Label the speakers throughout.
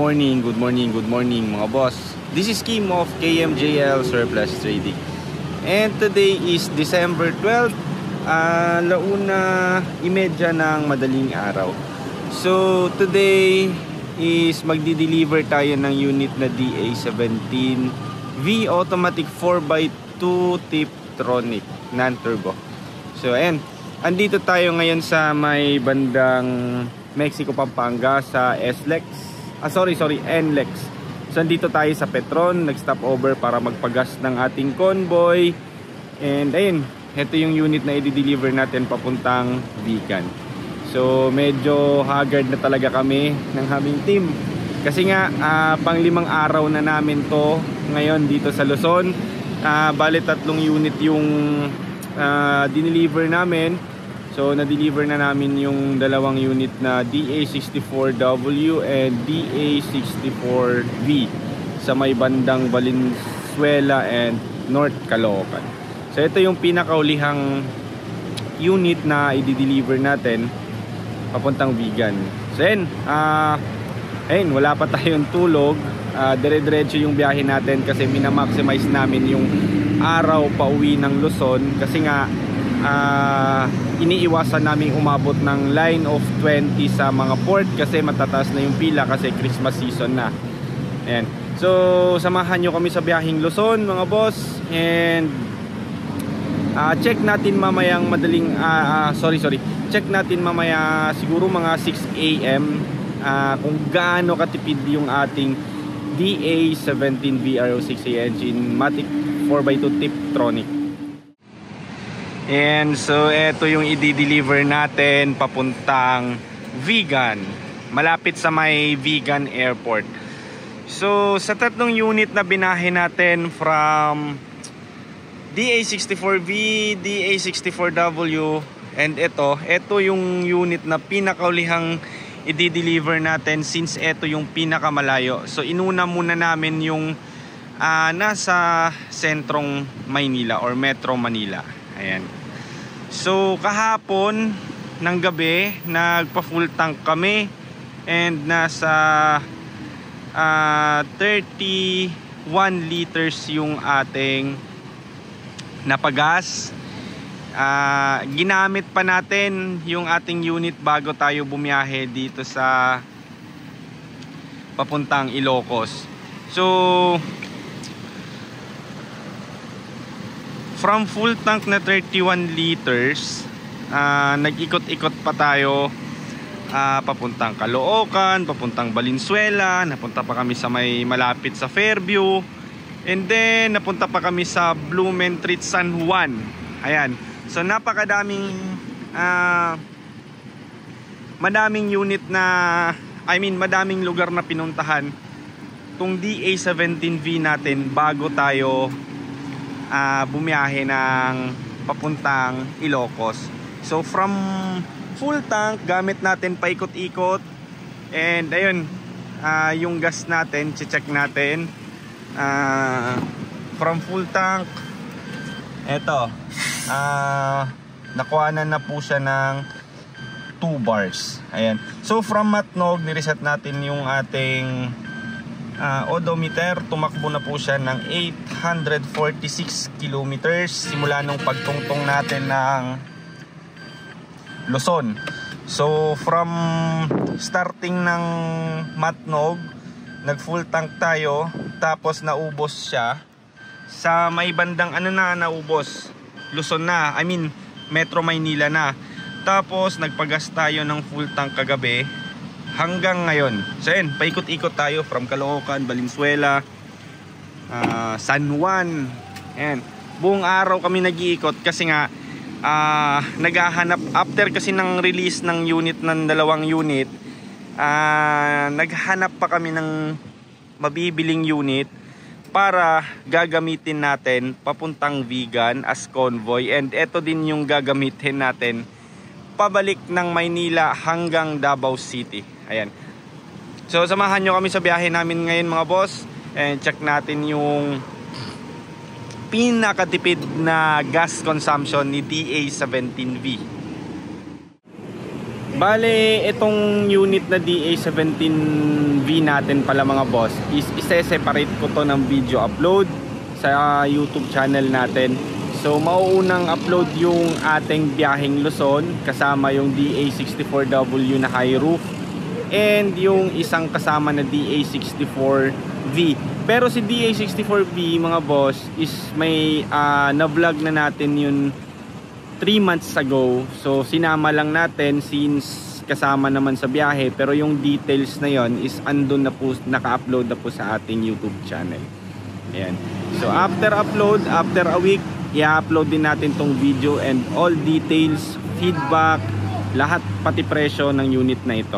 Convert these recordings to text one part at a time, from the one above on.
Speaker 1: good morning mga boss. This is Kim of KMJL Surplus Trading. And today is December 12, 1:30 ng madaling araw. So today is magdi-deliver tayo ng unit na DA17V automatic 4x2 Tiptronic non-turbo. So ayan, andito tayo ngayon sa may bandang Mexico, Pampanga sa NLEX. So andito tayo sa Petron, nag-stop over para magpagas ng ating convoy. And ayun, ito yung unit na i-deliver natin papuntang Vigan. So medyo haggard na talaga kami ng aming team. Kasi nga pang 5 araw na namin to ngayon dito sa Luzon. Bali 3 unit yung dineliver namin. So na-deliver na namin yung 2 unit na DA64W and DA64V sa may bandang Valenzuela and North Caloocan. So ito yung pinakaulihang unit na i-deliver natin papuntang Vigan. So ayun, wala pa tayong tulog. Dire-diretso yung biyahe natin kasi minamaximize namin yung araw pa uwi ng Luzon kasi nga iniiwasan namin umabot ng line of 20 sa mga port kasi matataas na yung pila kasi Christmas season na. Ayan. So samahan nyo kami sa biyaheng Luzon mga boss, and check natin mamayang check natin mamaya siguro mga 6 AM kung gaano katipid yung ating DA17V R06 engine Matic 4x2 Tiptronic. And so eto yung i-deliver natin papuntang Vigan, malapit sa may Vigan Airport. So sa 3 unit na binahe natin from DA64V, DA64W and ito yung unit na pinakaulihang i-deliver natin since ito yung pinakamalayo. So inuna muna namin yung nasa sentrong Maynila or Metro Manila. Ayan. So kahapon ng gabi nagpa-full tank kami and nasa 31 liters yung ating napagas. Ginamit pa natin yung ating unit bago tayo bumiyahe dito sa papuntang Ilocos. So from full tank na 31 liters, nag-ikot-ikot pa tayo papuntang Caloocan, papuntang Valenzuela, napunta pa kami sa may malapit sa Fairview, and then napunta pa kami sa Blumentritt, San Juan. Ayan. So napakadaming madaming unit na madaming lugar na pinuntahan tong DA17V natin bago tayo bumiyahe ng papuntang Ilocos. So from full tank gamit natin paikot-ikot, and ayun, yung gas natin check natin from full tank. Eto nakuhanan na po siya ng 2 bars. Ayan. So from Matnog nireset natin yung ating odometer. Tumakbo na po siya ng 846 kilometers simula nung pagtungtong natin ng Luzon. So from starting ng Matnog, nag full tank tayo, tapos naubos siya sa may bandang naubos Luzon na, Metro Maynila na. Tapos nagpagas tayo ng full tank kagabi hanggang ngayon. So yun, paikot-ikot tayo from Caloocan, Valenzuela, San Juan. Ayan. Buong araw kami nag-iikot kasi nga naghahanap after kasi ng release ng unit ng 2 unit. Naghanap pa kami ng mabibiling unit para gagamitin natin papuntang Vigan as convoy, and ito din yung gagamitin natin pabalik ng Maynila hanggang Davao City. Ayan. So samahan nyo kami sa biyahe namin ngayon mga boss, and check natin yung pinakatipid na gas consumption ni DA17V. Bale, itong unit na DA17V natin pala mga boss is ise-separate ko to ng video upload sa YouTube channel natin. So mauunang upload yung ating biyaheng Luzon kasama yung DA64W na high roof and yung isang kasama na DA64V. Pero si DA64V mga boss is may na-vlog na natin yun 3 months ago. So sinama lang natin since kasama naman sa biyahe, pero yung details na yon is andun na po, naka-upload na po sa ating YouTube channel. Ayan. So after upload, after a week, i-upload din natin tong video and all details, feedback, lahat pati presyo ng unit na ito.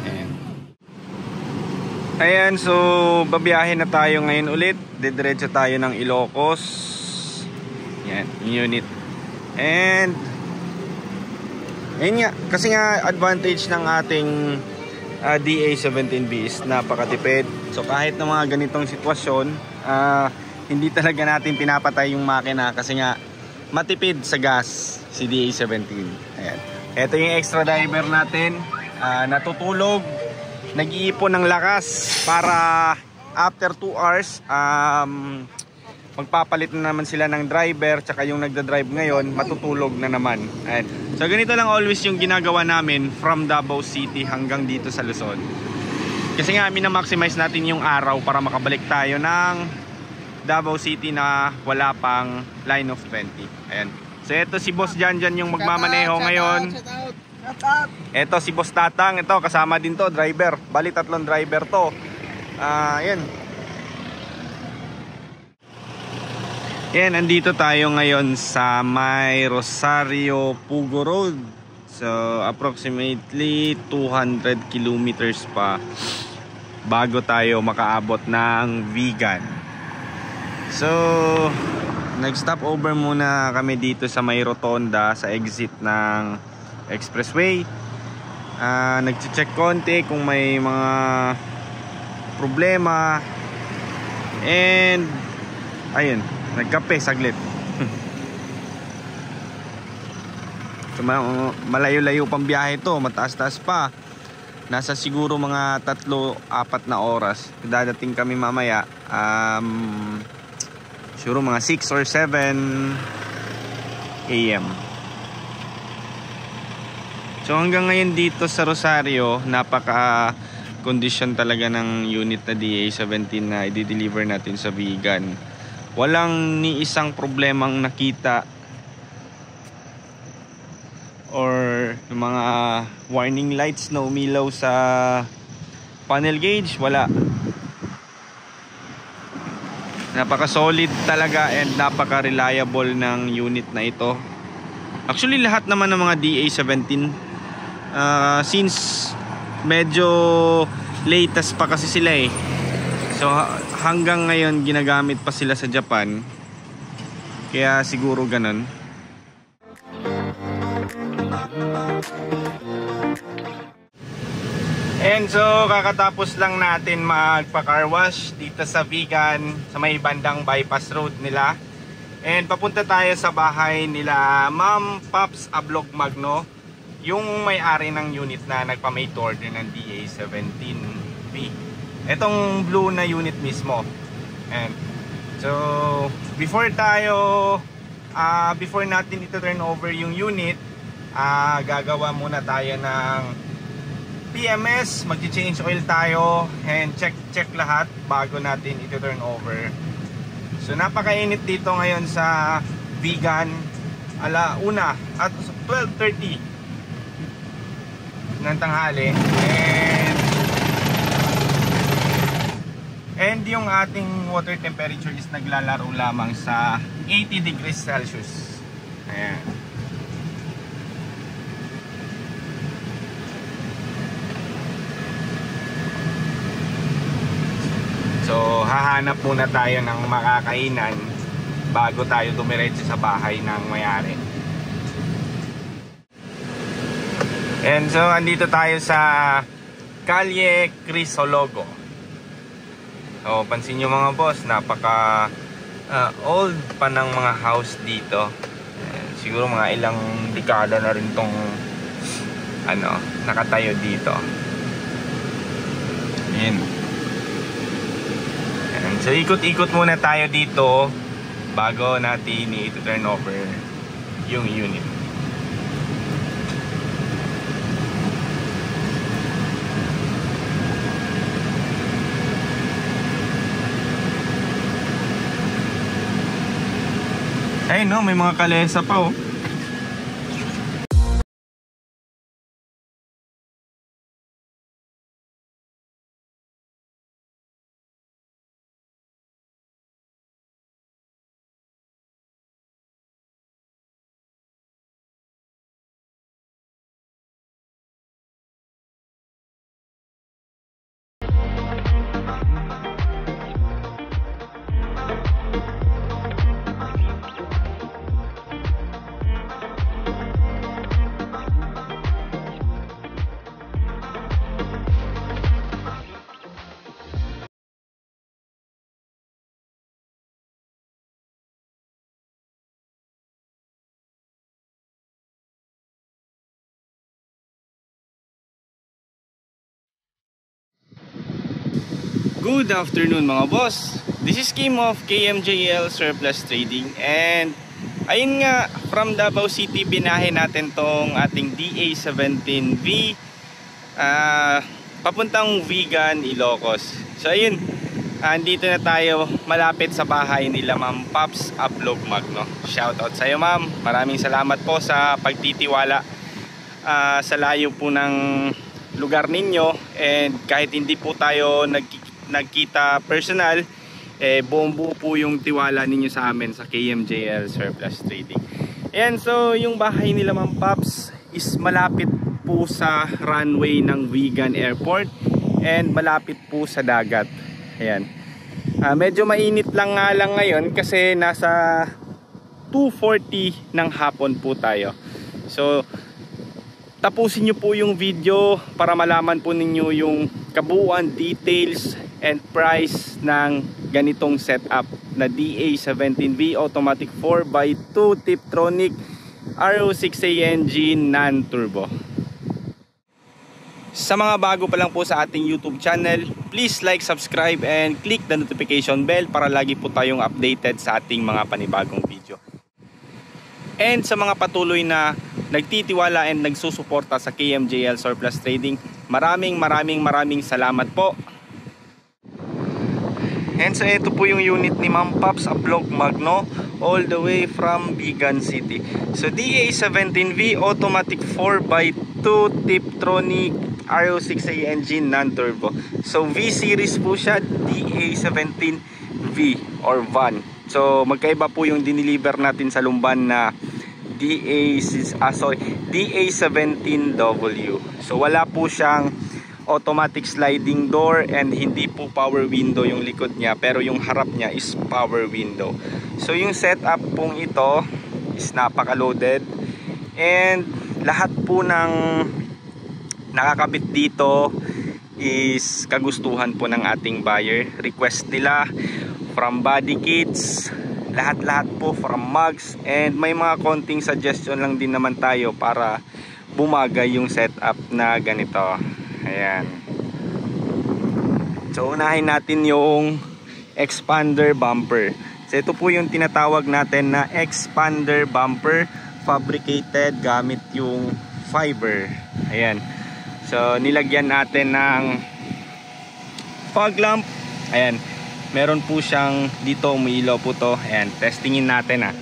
Speaker 1: Ayan, so babiyahe na tayo ngayon ulit. Didiretso tayo ng Ilocos. Yan, yung unit. And ayun nga, kasi nga advantage ng ating DA17V is napakatipid. So kahit na mga ganitong sitwasyon, hindi talaga natin pinapatay yung makina kasi nga matipid sa gas si DA17. Ayan. Ito yung extra driver natin, natutulog, nag-iipon ng lakas para after 2 hours magpapalit na naman sila ng driver, tsaka yung nagda-drive ngayon matutulog na naman. Ayan. So ganito lang always yung ginagawa namin from Davao City hanggang dito sa Luzon. Kasi nga mina-maximize natin yung araw para makabalik tayo ng Davao City na wala pang line of 20. Ayan. So ito si Boss Janjan yung magmamaneho ngayon. Ito si Boss Tatang, ito kasama din to, driver. Bali 3 driver to. Ayan. Yan, andito tayo ngayon sa may Rosario Pugo Road. So approximately 200 kilometers pa bago tayo makaabot ng Vigan. So nag-stop over muna kami dito sa may rotonda sa exit ng expressway. Nag-check konti kung may mga problema. And ayun, nagkape saglit. So, malayo-layo pang biyahe to, mataas-taas pa. Nasa siguro mga 3-4 na oras. Dadating kami mamaya. Siguro mga 6 or 7 AM. So hanggang ngayon dito sa Rosario, napaka condition talaga ng unit na DA17 na i-deliver natin sa Vigan. Walang ni isang problemang nakita or mga warning lights na umilaw sa panel gauge, wala. Napaka solid talaga and napaka reliable ng unit na ito. Actually lahat naman ng mga DA17 since medyo latest pa kasi sila eh. So hanggang ngayon ginagamit pa sila sa Japan. Kaya siguro ganun. And so kakatapos lang natin magpa-car wash dito sa Vigan sa may bandang bypass road nila. And papunta tayo sa bahay nila Ma'am Pops Ablog Magno, yung may-ari ng unit na nagpa-made order ng DA17V. Etong blue na unit mismo. And so before natin ito turn over yung unit, gagawa muna tayo ng PMS, mag-change oil tayo and check lahat bago natin ito turn over. So napakainit dito ngayon sa Vigan, alauna at 12:30 ng tanghali. And yung ating water temperature is naglalaro lamang sa 80 degrees Celsius. Ayan. So hahanap muna tayo ng makakainan bago tayo dumiretso sa bahay ng may-ari. And so andito tayo sa Calle Crisologo. So pansin nyo mga boss, napaka old pa ng mga house dito. Siguro mga ilang dekada na rin tong nakatayo dito. Ayan. So ikot-ikot muna tayo dito bago natin i-turn over yung unit. Ay no, may mga kalesa pa oh. Good afternoon mga boss. This is Kim of KMJL Surplus Trading, and ayun nga, from Davao City binahe natin tong ating DA17V papuntang Vigan, Ilocos. So ayun, andito na tayo malapit sa bahay nila Ma'am Pops Ablog Magno. Shoutout sa iyo ma'am, maraming salamat po sa pagtitiwala sa layo po ng lugar ninyo, and kahit hindi po tayo nagkita personal, buong buo po yung tiwala ninyo sa amin sa KMJL Surplus Trading. Ayan, so yung bahay nila Ma'am Pops is malapit po sa runway ng Vigan Airport and malapit po sa dagat. Ayan, medyo mainit lang nga lang ngayon kasi nasa 2:40 ng hapon po tayo. So tapusin nyo po yung video para malaman po ninyo yung kabuuan, details and price ng ganitong setup na DA17V automatic 4x2 Tiptronic RO6A engine non-turbo. Sa mga bago pa lang po sa ating YouTube channel, please like, subscribe and click the notification bell para lagi po tayong updated sa ating mga panibagong video. And sa mga patuloy na nagtitiwala and nagsusuporta sa KMJL Surplus Trading, maraming salamat po. And so ito po yung unit ni Ma'am Pops Ablog Magno, all the way from Vigan City. So DA17V automatic 4x2 Tiptronic RO6A engine non-turbo. So V series po siya, DA17V or van. So magkaiba po yung diniliver natin sa Lumban na DA17W. So wala po siyang automatic sliding door and hindi po power window yung likod niya, pero yung harap niya is power window. So yung setup pong ito is napaka-loaded, and lahat po ng nakakabit dito is kagustuhan po ng ating buyer. Request nila, from body kits, lahat po, from mugs, and may mga konting suggestion lang din naman tayo para bumagay yung setup na ganito. Ayan. So unahin natin yung expander bumper. So ito po yung tinatawag natin na expander bumper, fabricated gamit yung fiber. Ayan. So nilagyan natin ng fog lamp. Ayan. Meron po siyang dito, umiilaw po to. Ayan, testingin natin ah.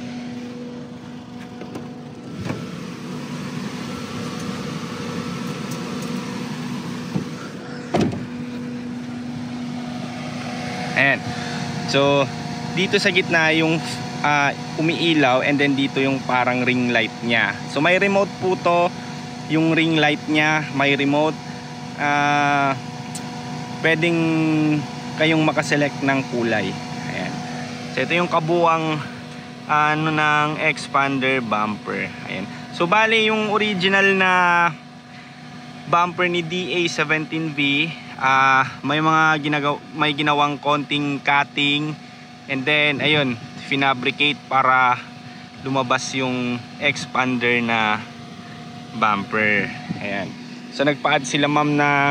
Speaker 1: Ayan. So dito sa gitna yung umiilaw, and then dito yung parang ring light niya. So may remote po to, yung ring light niya, may remote. Pwedeng kayong makaselect ng kulay. Ayan. So ito yung kabuang ng expander bumper. Ayan. So bali yung original na bumper ni DA17V, may ginawang konting cutting, and then ayun, finabricate para lumabas yung expander na bumper. Ayan. So nagpa-add sila ma'am ng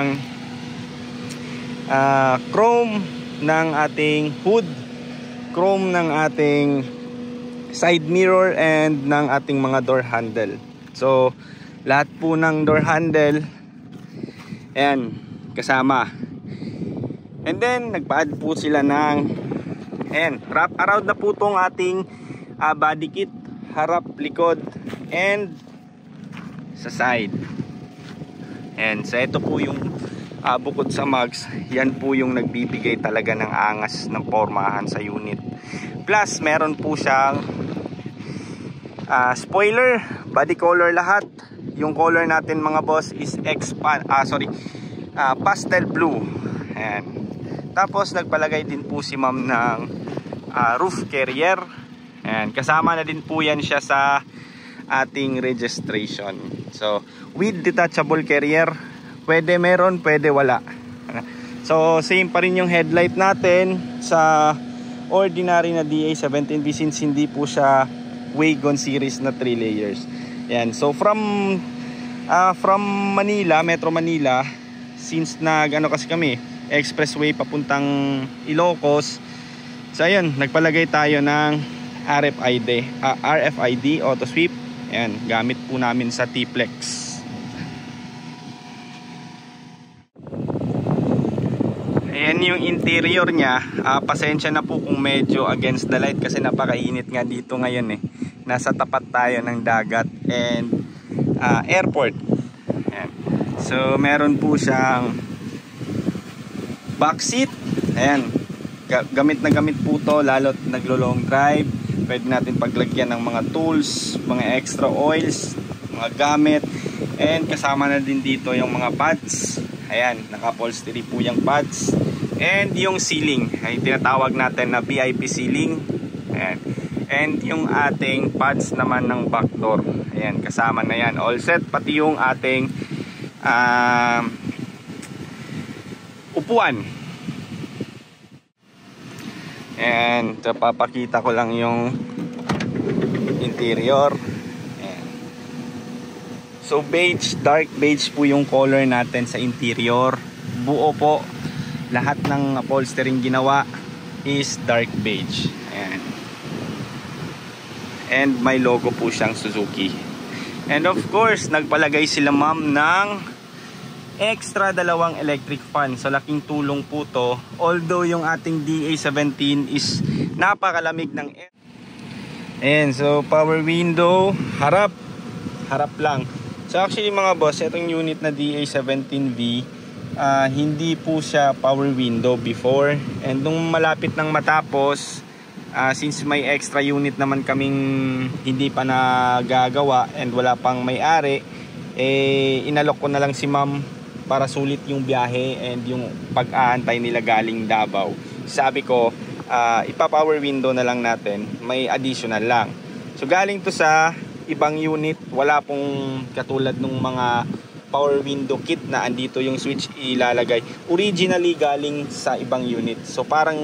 Speaker 1: chrome ng ating hood, chrome ng ating side mirror, and ng ating mga door handle. So lahat po ng door handle, ayan, kasama. And then nagpa-add po sila ng, ayan, wrap around na po itong ating body kit, harap, likod, and sa side. And so ito po yung bukod sa mags, yan po yung nagbibigay talaga ng angas ng pormahan sa unit. Plus meron po siyang spoiler, body color lahat. Yung color natin mga boss is pastel blue. Ayan. Tapos nagpalagay din po si ma'am ng roof carrier. Ayan. Kasama na din po yan siya sa ating registration. So with detachable carrier, pwede meron, pwede wala. So same pa rin yung headlight natin sa ordinary na DA17B, since hindi po siya Wagon series na 3 layers. Ayan. So from Manila, Metro Manila, since kasi kami expressway papuntang Ilocos, so ayun, nagpalagay tayo ng RFID auto sweep. Ayan, gamit po namin sa T-Plex. Ayan yung interior niya. Pasensya na po kung medyo against the light kasi napakainit nga dito ngayon eh. Nasa tapat tayo ng dagat and airport. Ayan. So meron po siyang back seat. Ayan, gamit na gamit po to lalo't naglo-long drive. Pwede natin paglagyan ng mga tools, mga extra oils, mga gamit, and kasama na din dito yung mga pads. Ayan, naka-upholstery po yung pads, and yung ceiling ay tinatawag natin na VIP ceiling. Ayan. And yung ating pads naman ng back door, ayan, kasama na yan, all set. Pati yung ating upuan. And papakita ko lang yung interior. Ayan. So beige, dark beige po yung color natin sa interior. Buo po, lahat ng upholstering ginawa is dark beige. Ayan. And may logo po siyang Suzuki. And of course, nagpalagay sila ma'am ng extra 2 electric fan. So laking tulong po to. Although yung ating DA17 is napakalamig ng air. Ayan, so power window, harap lang. So actually mga boss, itong unit na DA17V, hindi po siya power window before. And nung malapit ng matapos, since may extra unit naman kaming hindi pa nagagawa and wala pang may-ari, inalok ko na lang si ma'am para sulit yung biyahe and yung pag-aantay nila galing Davao. Sabi ko, ipa-power window na lang natin, may additional lang. So galing to sa ibang unit, wala pong katulad ng mga power window kit na andito yung switch ilalagay. Originally galing sa ibang unit. So parang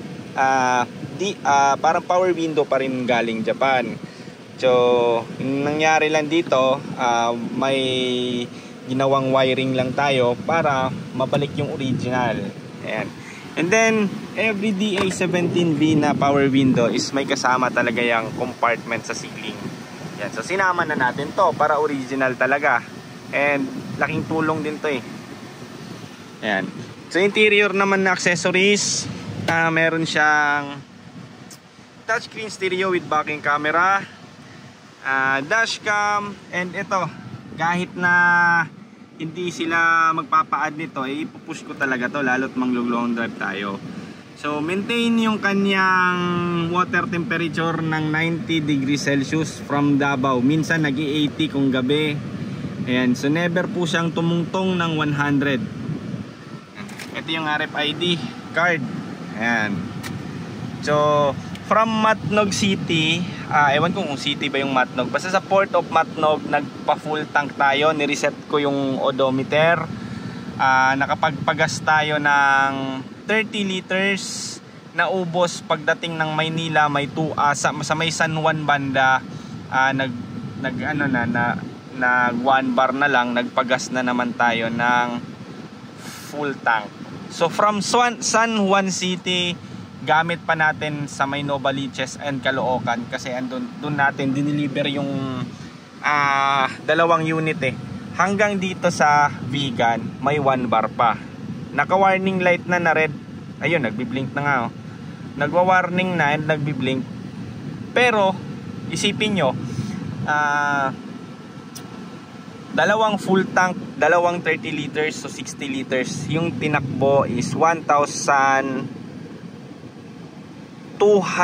Speaker 1: parang power window pa rin galing Japan. So nangyari lang dito, may ginawang wiring lang tayo para mabalik yung original. Ayan. And then every DA17V na power window is may kasama talaga yung compartment sa ceiling. Yan. So sinama na natin to para original talaga. And laking tulong din to eh. Ayan. So interior naman na accessories, meron siyang touchscreen stereo with backing camera, dashcam, and ito, kahit na hindi sila magpapa-add nito, ipupush ko talaga to lalo't mang-long drive tayo. So maintain yung kanyang water temperature ng 90 degrees Celsius from Davao. Minsan nag-80 kung gabi. Ayan, so never po siyang tumungtong ng 100. Ito yung RFID card. Ayan. So from Matnog City, ewan ko kung city ba yung Matnog, basta sa Port of Matnog, nagpa full tank tayo, nireset ko yung odometer, nakapagpagas tayo ng 30 liters, naubos pagdating ng Maynila, may sa may San Juan banda, nag 1 bar na lang, nagpagas na naman tayo ng full tank. So from San Juan City, gamit pa natin sa may Novaliches and Caloocan kasi doon natin dineliver yung dalawang unit eh. Hanggang dito sa Vigan, may 1 bar pa. Naka-warning light na red. Ayun, nagbi-blink na nga oh. Nagwa-warning na and nagbi-blink. Pero isipin nyo, dalawang full tank, dalawang 30 liters to 60 liters, yung tinakbo is 1,239.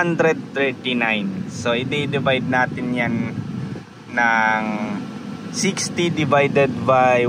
Speaker 1: So i-divide natin yan ng 60 divided by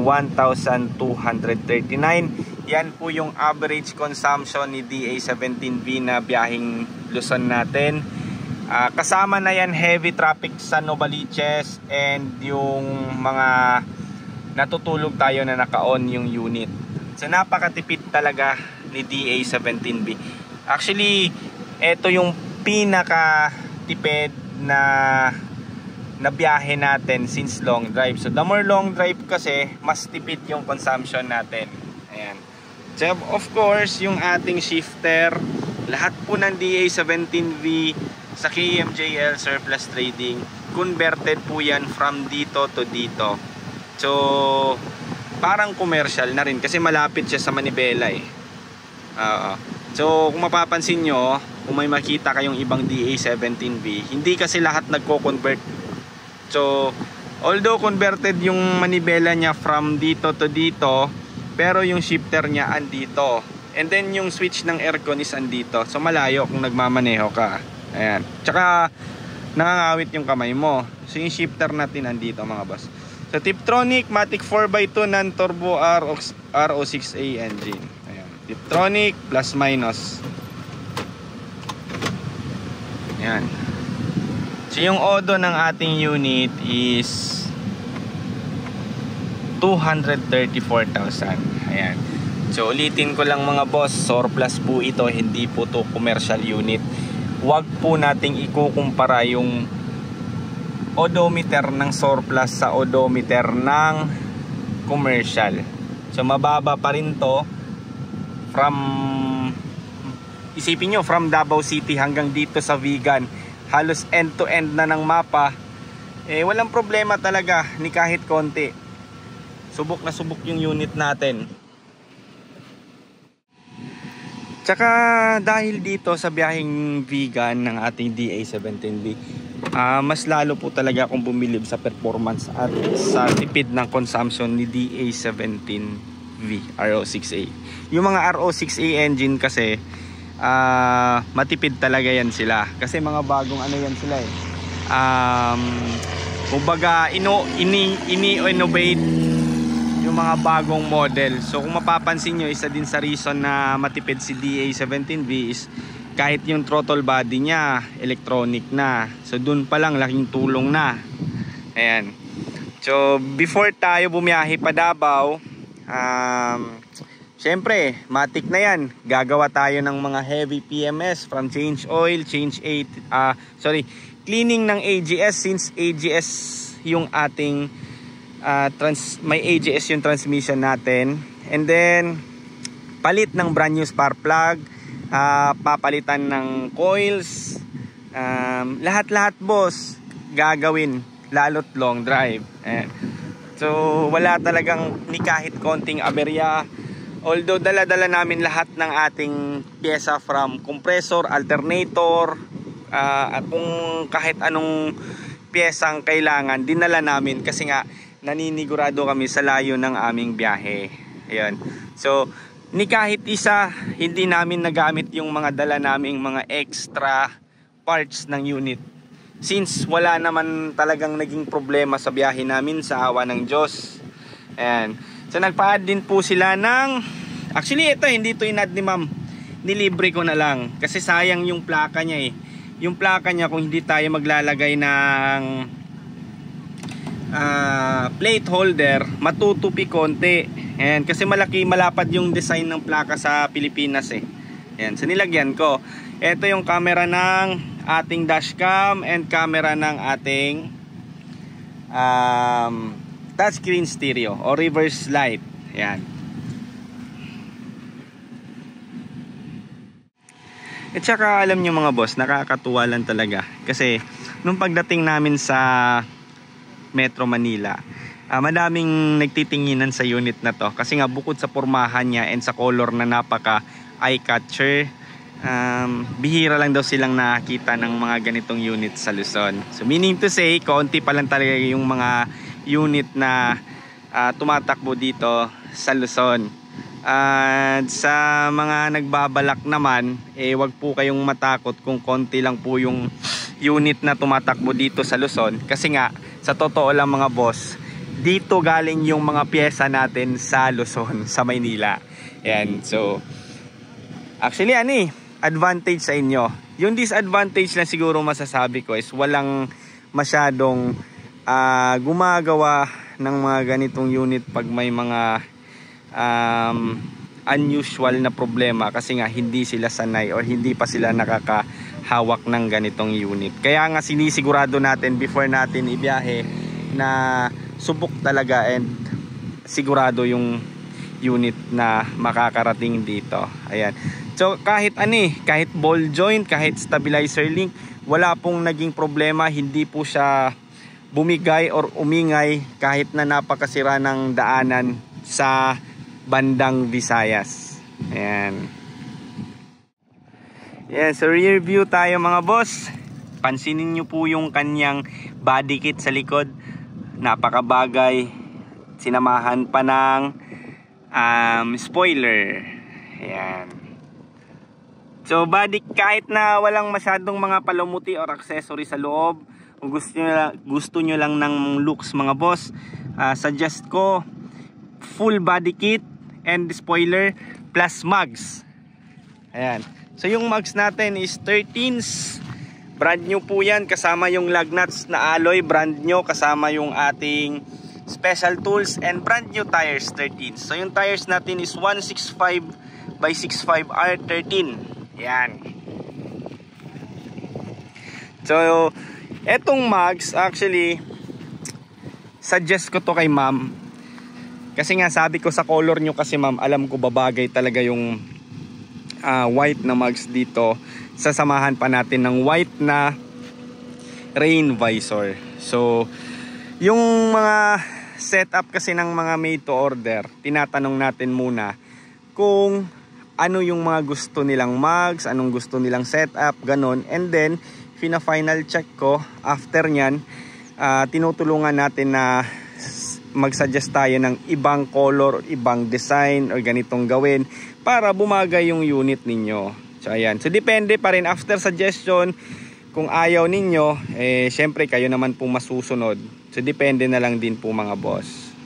Speaker 1: 1,239. Yan po yung average consumption ni DA17V na biyaheng Luzon natin. Kasama na yan heavy traffic sa Novaliches and yung mga natutulog tayo na naka-on yung unit. So napakatipid talaga ni DA17V. Actually, ito yung pinaka-tipid na biyahe natin since long drive. So the more long drive kasi, mas tipid yung consumption natin. Ayan. So of course, yung ating shifter, lahat po ng DA17V sa KMJL Surplus Trading, converted po yan from dito to dito. So parang commercial na rin kasi malapit siya sa Manibela eh. So kung mapapansin nyo, kung may makita kayong ibang DA17V, hindi kasi lahat nagko-convert. So although converted yung Manibela niya from dito to dito, pero yung shifter niya andito. And then yung switch ng aircon is andito. So malayo kung nagmamaneho ka. Ayan. Tsaka nangangawit yung kamay mo. So yung shifter natin andito mga boss. So Tiptronic Matic 4x2 non-turbo RO6A engine. Ayan. Tiptronic plus minus. Ayan. So yung odo ng ating unit is 234,000. Ayan. So ulitin ko lang mga boss, surplus po ito, hindi po to commercial unit. Huwag po nating ikukumpara yung odometer ng surplus sa odometer ng commercial. So mababa pa rin to from, isipin nyo, from Davao City hanggang dito sa Vigan, halos end to end na ng mapa. Walang problema talaga ni kahit konti. Subok na subok yung unit natin. Tsaka dahil dito sa biyaheng Vigan ng ating DA17V, mas lalo po talaga akong bumilib sa performance at sa tipid ng consumption ni DA17V RO6A. Yung mga RO6A engine kasi matipid talaga yan sila kasi mga bagong ano yan sila eh. Kumbaga ini-innovate yung mga bagong model. So kung mapapansin nyo, isa din sa reason na matipid si DA17V is kahit yung throttle body niya electronic na. So dun pa lang laking tulong na. Ayan. So before tayo bumiyahe pa Davao, syempre matik na yan. Gagawa tayo ng mga heavy PMS from change oil, cleaning ng AGS since AGS yung ating may AGS yung transmission natin. And then palit ng brand new spark plug, papalitan ng coils, lahat-lahat boss gagawin, lalo't long drive. So wala talagang ni kahit konting aberya. Although dala-dala namin lahat ng ating pyesa from compressor, alternator, at kung kahit anong pyesang kailangan dinala namin kasi nga naninigurado kami sa layo ng aming biyahe. Ayan. So ni kahit isa hindi namin nagamit yung mga dala naming mga extra parts ng unit since wala naman talagang naging problema sa biyahe namin sa awa ng Diyos. Ayan. So nagpa-add din po sila ng, actually ito hindi ito in-add ni ma'am, nilibre ko na lang kasi sayang yung plaka niya eh. Yung plaka niya kung hindi tayo maglalagay ng plate holder, matutupi konti. Ayan, kasi malapad yung design ng plaka sa Pilipinas eh. Ayan, so nilagyan ko. Ito yung camera ng ating dashcam and camera ng ating touchscreen stereo o reverse light. Yan. At saka alam nyo mga boss, nakakatuwa lang talaga. Kasi nung pagdating namin sa Metro Manila, madaming nagtitinginan sa unit na to. Kasi nga bukod sa pormahan niya and sa color na napaka eye-catcher, bihira lang daw silang nakakita ng mga ganitong unit sa Luzon. So meaning to say, kaunti pa lang talaga yung mga unit na tumatakbo dito sa Luzon. At sa mga nagbabalak naman, wag po kayong matakot kung konti lang po yung unit na tumatakbo dito sa Luzon. Kasi nga, sa totoo lang mga boss, dito galing yung mga pyesa natin sa Luzon, sa Maynila. Yan, so actually advantage sa inyo. Yung disadvantage na siguro masasabi ko is walang masyadong gumagawa ng mga ganitong unit pag may mga unusual na problema, kasi nga hindi sila sanay or hindi pa sila nakakahawak ng ganitong unit. Kaya nga sinisigurado natin before natin ibiyahe na subok talaga and sigurado yung unit na makakarating dito. Ayan. So kahit kahit ball joint, kahit stabilizer link, wala pong naging problema. Hindi po siya bumigay or umingay kahit na napakasira ng daanan sa bandang Visayas. Ayan. Yan, so rear view tayo mga boss. Pansinin nyo po yung kanyang body kit sa likod. Napakabagay. Sinamahan pa ng spoiler. Ayan. So body, kahit na walang masyadong mga palamuti or accessory sa loob, kung gusto nyo lang ng looks mga boss, suggest ko full body kit and spoiler plus mugs. Ayan. So yung mugs natin is 13s. Brand new po yan, kasama yung lug nuts na alloy, brand new, kasama yung ating special tools and brand new tires, 13s. So yung tires natin is 165 by 65 R13. Yan. So etong mugs, actually suggest ko to kay ma'am. Kasi nga sabi ko sa color nyo, kasi ma'am, alam ko babagay talaga yung white na mugs dito. Sasamahan pa natin ng white na rain visor. So yung mga setup kasi ng mga made to order, tinatanong natin muna kung ano yung mga gusto nilang mugs, anong gusto nilang setup, ganon. And then final check ko after nyan, tinutulungan natin na mag-suggest tayo ng ibang color, ibang design or ganitong gawin para bumagay yung unit ninyo. So ayan, so depende pa rin after suggestion. Kung ayaw ninyo, syempre kayo naman po masusunod. So depende na lang din po mga boss.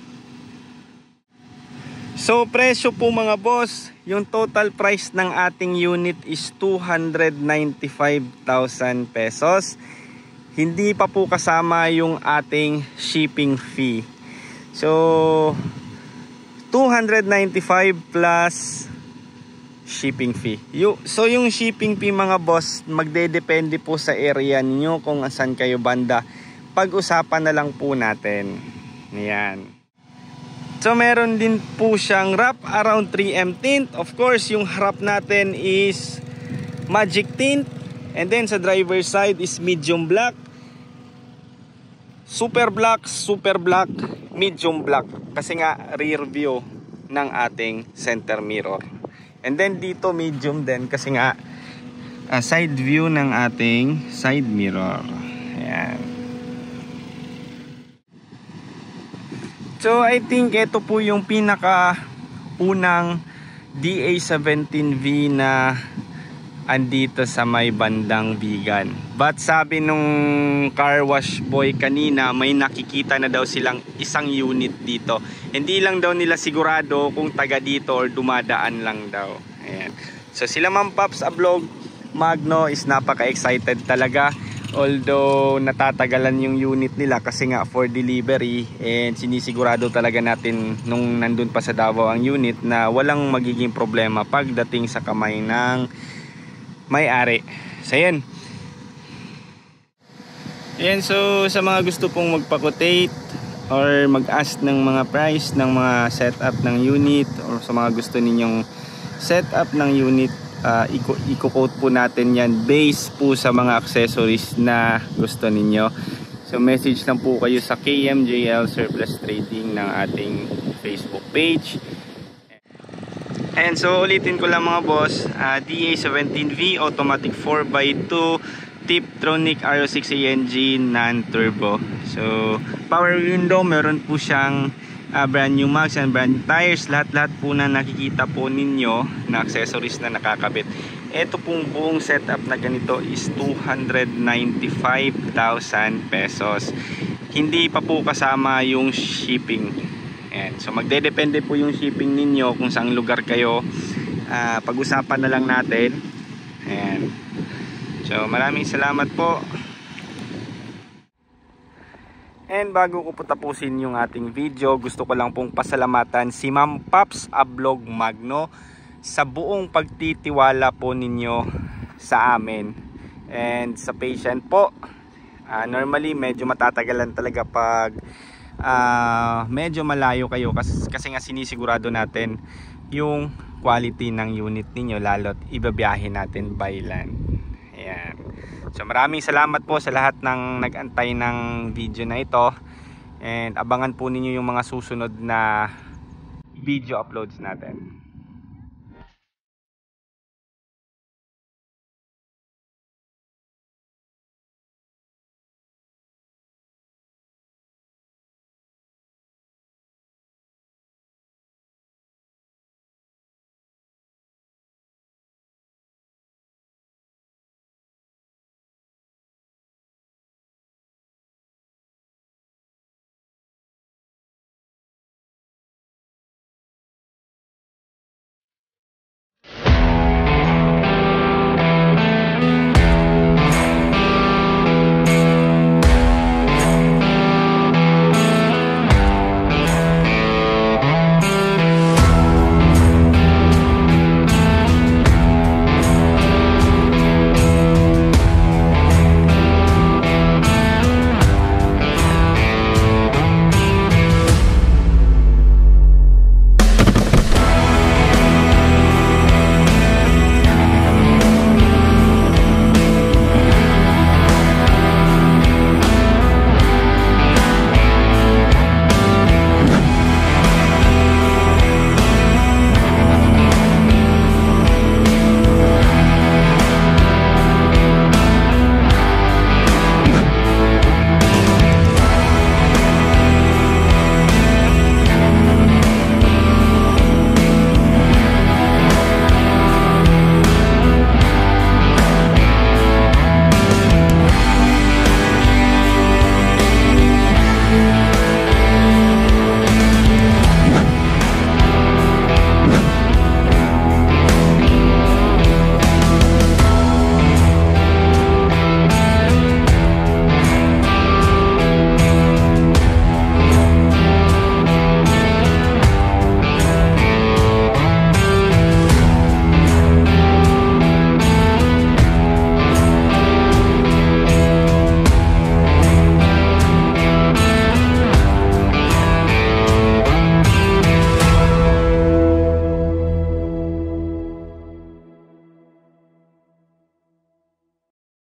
Speaker 1: So presyo po mga boss, yung total price ng ating unit is 295,000 pesos. Hindi pa po kasama yung ating shipping fee. So 295 plus shipping fee. So yung shipping fee mga boss, magdedepende po sa area niyo kung saan kayo banda. Pag-usapan na lang po natin. Ayan. So meron din po siyang wrap around 3M tint. Of course, yung wrap natin is magic tint. And then sa driver side is medium black, super black, medium black. Kasi nga rear view ng ating center mirror. And then dito medium din kasi nga side view ng ating side mirror. Ayan. So I think ito po yung pinaka unang DA17V na andito sa may bandang Vigan. But sabi nung car wash boy kanina, may nakikita na daw silang isang unit dito. Hindi lang daw nila sigurado kung taga dito or dumadaan lang daw. Ayan. So sila Ma'am Pops Ablog Magno is napaka-excited talaga. Although natatagalan yung unit nila kasi nga for delivery, and sinisigurado talaga natin nung nandun pa sa Davao ang unit na walang magiging problema pagdating sa kamay ng may-ari. So yan. Ayan, so sa mga gusto pong magpa-quotate, or mag-ask ng mga price ng mga setup ng unit, or sa mga gusto ninyong setup ng unit, i-quote po natin yan based po sa mga accessories na gusto ninyo. So message lang po kayo sa KMJL Surplus Trading ng ating Facebook page. And so ulitin ko lang mga boss, DA17V automatic 4x2 Tiptronic RO6 ANG non-turbo. So power window, meron po siyang brand new mags and brand new tires. Lahat po na nakikita po ninyo na accessories na nakakabit, ito pong buong setup na ganito is 295,000 pesos. Hindi pa po kasama yung shipping. And so magdedepende po yung shipping ninyo kung saang lugar kayo. Pag-usapan na lang natin. And so maraming salamat po. And bago ko po tapusin yung ating video, gusto ko lang pong pasalamatan si Ma'am Pops Ablog Magno sa buong pagtitiwala po ninyo sa amin and sa patient po. Normally medyo matatagalan talaga pag medyo malayo kayo, kasi nga sinisigurado natin yung quality ng unit ninyo, lalo't ibabiyahe natin by land. Ayan. So maraming salamat po sa lahat ng nag-antay ng video na ito, and abangan po ninyo yung mga susunod na video uploads natin.